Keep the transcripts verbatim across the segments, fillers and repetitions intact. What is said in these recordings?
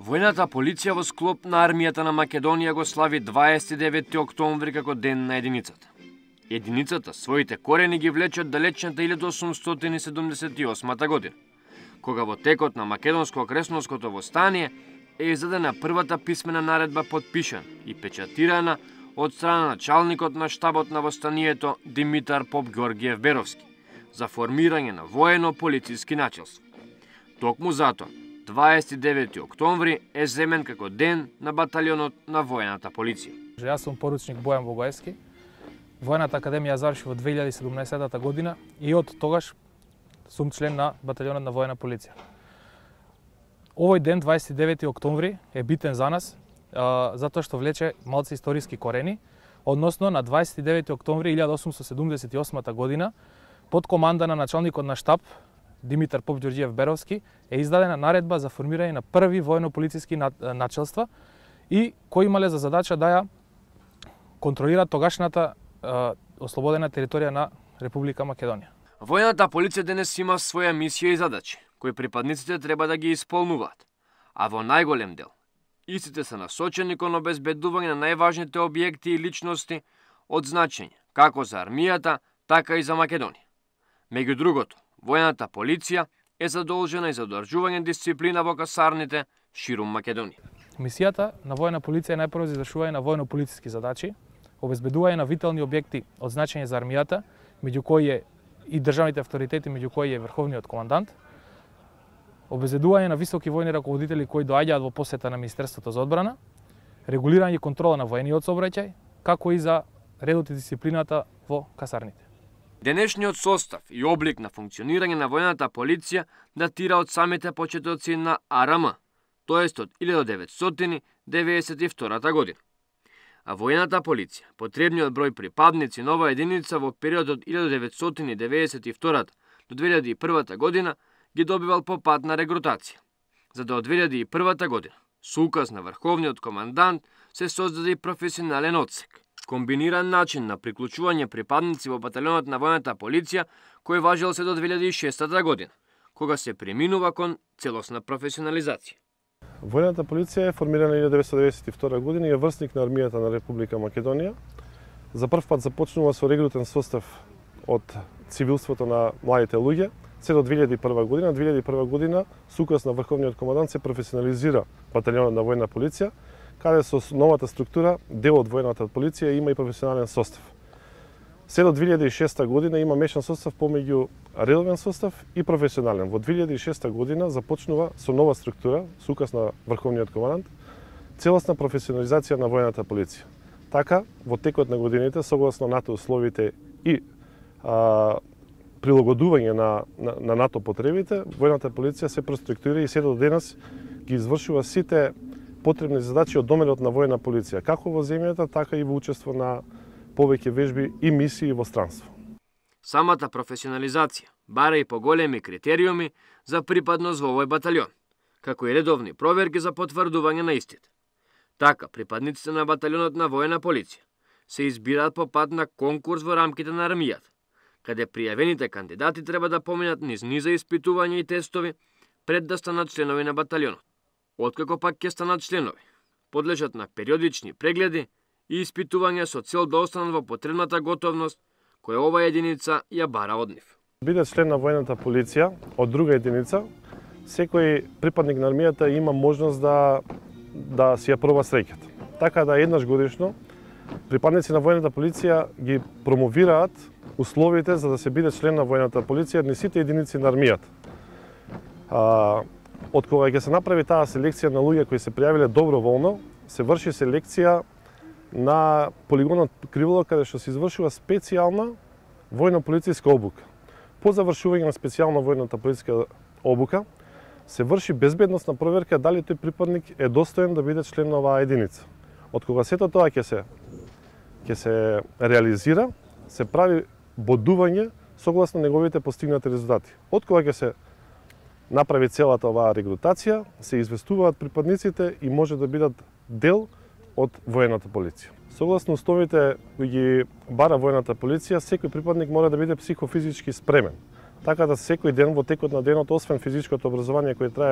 Војната полиција во склоп на армијата на Македонија го слави дваесет и деветти октомври како ден на единицата. Единицата своите корени ги влече од далечната илјада осумстотини седумдесет и осма година, кога во текот на македонско-кресновското востание е издадена првата писмена наредба подпишана и печатирана од страна началникот на штабот на востанието Димитар Поп Ѓорѓиев Беровски за формирање на воено-полициски началство. Токму затоа, дваесет и деветти октомври е земен како ден на баталионот на воената полиција. Јас сум поручник Бојан Богоевски. Воената академија заврши во две илјади и седумнаесета година и од тогаш сум член на баталионот на воена полиција. Овој ден, дваесет и деветти октомври, е битен за нас, а, затоа што влече малце историски корени, односно на дваесет и деветти октомври илјада осумстотини седумдесет и осма година, под команда на началникот на штаб Димитар Поп Ѓорѓиев Беровски е издадена наредба за формирање на први воено-полициски началства и кои имале за задача да ја контролира тогашната е, ослободена територија на Република Македонија. Војната полиција денес има своја мисија и задачи, кои припадниците треба да ги исполнуваат, а во најголем дел истите се насочени кон обезбедување на најважните објекти и личности од значење како за армијата, така и за Македонија. Меѓу другото, војната полиција е задолжена и за одржување дисциплина во касарните ширум Македонија. Мисијата на воена полиција е најпрво за извршување на воено-полициски задачи, обезбедување на витални објекти од значење за армијата, меѓу кои е и државните авторитети, меѓу кои е врховниот командант, обезбедување на високи војни раководители кои доаѓаат во посета на Министерството за одбрана, регулирање и контрола на воениот сообраќај, како и за редот и дисциплината во касарните. Денешниот состав и облик на функционирање на војната полиција датира од самите почетоци на А Р М, тоест од илјада деветстотини деветдесет и втора година. А војната полиција, потребниот број припадници на оваа единица во периодот од илјада деветстотини деветдесет и втора до две илјади и прва година ги добивал по пат на регрутација, за да од две илјади и прва година со указ на врховниот командант се создаде и професионален одсек, комбиниран начин на приклучување припадници во баталионот на војната полиција кој важел се до две илјади и шеста година, кога се преминува кон целосна професионализација. Војната полиција е формирана илјада деветстотини деветдесет и втора година и е врсник на армијата на Република Македонија. За прв пат започнува со регрутен состав од цивилството на младите луѓе, се до две илјади и прва година. две илјади и прва година со указ на врховниот командант се професионализира баталионот на воена полиција, каде со новата структура дел од воената полиција има и професионален состав. Се до две илјади и шеста година има мешан состав помеѓу редовен состав и професионален. Во две илјади и шеста година започнува со нова структура, со указ на врховниот командант, целосна професионализација на воената полиција. Така, во текот на годините, согласно НАТО условите и а, прилагодување на, на, на НАТО потребите, воената полиција се проструктурира и се до денес ги извршува сите потребни задачи од доменот на воена полиција, како во земјата, така и во учество на повеќе вежби и мисии во странство. Самата професионализација бара и поголеми критериуми за припадност во овој баталион, како и редовни проверки за потврдување на истите. Така, припадниците на баталионот на воена полиција се избираат по пат на конкурс во рамките на армијата, каде пријавените кандидати треба да поминат низ низа испитувања и тестови пред да станат членови на баталионот. Откако пак ќе станат членови, подлежат на периодични прегледи и испитувања со цел да останат во потребната готовност која оваа единица ја бара од нив. Биде член на воената полиција од друга единица, секој припадник на армијата има можност да да си ја проба среќата. Така да еднаш годишно припадници на воената полиција ги промовираат условите за да се биде член на воената полиција низ сите единици на армијата. А, од кога ќе се направи таа селекција на луѓе кои се пријавиле доброволно, се врши селекција на полигонот Криволо, каде што се извршува специјална војно-полициска обука. По завршување на специјална војната полициска обука, се врши безбедносна проверка дали тој припадник е достоен да биде член на оваа единица. Од кога сето тоа ќе се ќе се реализира, се прави бодување согласно неговите постигнати резултати. Од кога ќе се направи целата оваа регрутација, се известуваат припадниците и може да бидат дел од воената полиција. Согласно условите кои ги бара воената полиција, секој припадник мора да биде психофизички спремен. Така да секој ден во текот на денот, освен физичкото образование кое трае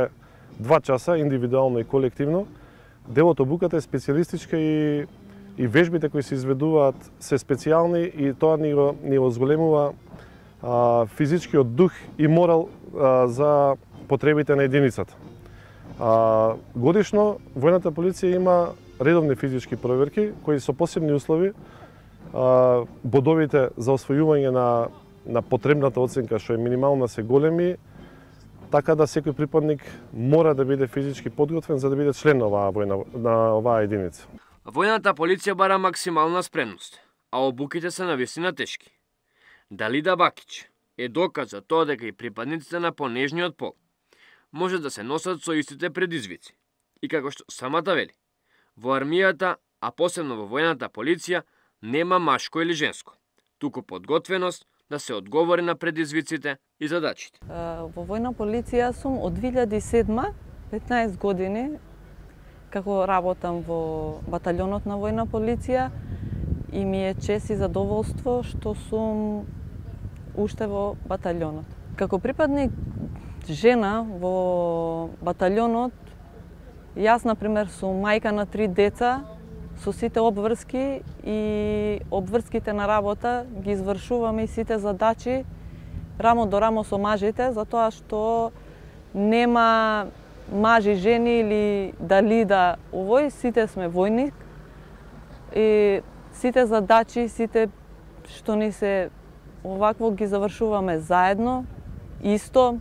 два часа, индивидуално и колективно. Дел од обуката е специјалистичка и, и вежбите кои се изведуваат се специјални и тоа ни го, ни го зголемува а, физичкиот дух и морал а, за потребите на единицата. А, годишно војната полиција има редовни физички проверки кои со посебни услови а, бодовите за освојување на, на потребната оценка што е минимална се големи, така да секој припадник мора да биде физички подготвен за да биде член на оваа војна, на оваа единица. Војната полиција бара максимална спремност, а обуките се навистина тешки. Далида Бакич е доказ за тоа дека и припадниците на понежниот пол може да се носат со истите предизвици. И како што самата вели, во армијата, а посебно во војната полиција, нема машко или женско, туку подготвеност да се одговори на предизвиците и задачите. Во војна полиција сум од две илјади и седма, петнаесет години, како работам во баталјонот на војна полиција и ми е чест и задоволство што сум уште во баталјонот. Како припадник жена во баталјонот, јас, например, сум мајка на три деца, со сите обврски и обврските на работа ги извршуваме и сите задачи рамо до рамо со мажите, затоа што нема мажи, жени или дали да овој, сите сме војник и сите задачи, сите што ни се овакво ги завршуваме заедно, исто.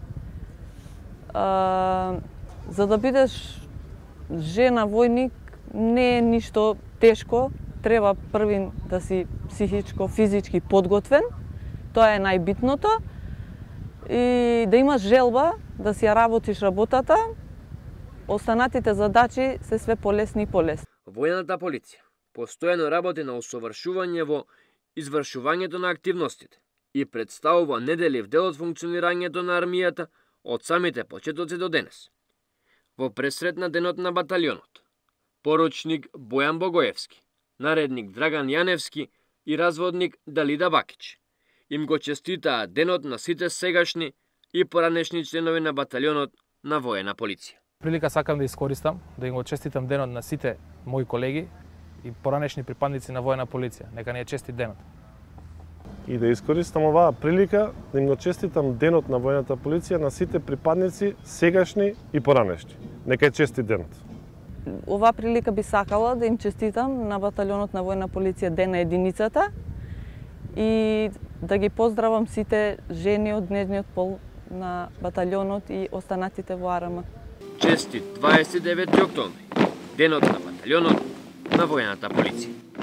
А, за да бидеш жена војник не е ништо тешко, треба први да си психичко, физички подготвен, тоа е најбитното, и да имаш желба да си ја работиш работата, останатите задачи се све полесни и полесни. Војната полиција постојано работи на усовршување во извршувањето на активностите и представува неделив дел од функционирањето на армијата од самите почетоци до денес. Во пресрет на денот на баталјонот, поручник Бојан Богоевски, наредник Драган Јаневски и разводник Далида Бакич им го честитаа денот на сите сегашни и поранешни членови на баталјонот на војна полиција. Прилика сакам да искористам да им го честитам денот на сите мои колеги и поранешни припадници на војна полиција. Нека ни е честит денот. И да искористам оваа прилика да им го честитам денот на војната полиција на сите припадници сегашни и поранешни. Нека е честит денот. Оваа прилика би сакала да им честитам на баталјонот на војна полиција Ден на единицата и да ги поздравам сите жени од нежниот пол на баталјонот и останатите во АРМ. Честит дваесет и девети октомври, денот на баталјонот на војната полиција.